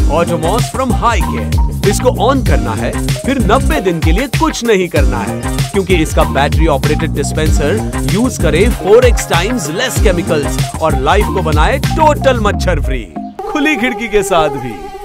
Odomos from high care. इसको on करना है, फिर 90 दिन के लिए कुछ नहीं करना है, क्योंकि इसका बैटरी ऑपरेटेड डिस्पेंसर यूज करे 4x टाइम्स लेस केमिकल्स और लाइफ को बनाए टोटल मच्छर फ्री, खुली खिड़की के साथ भी।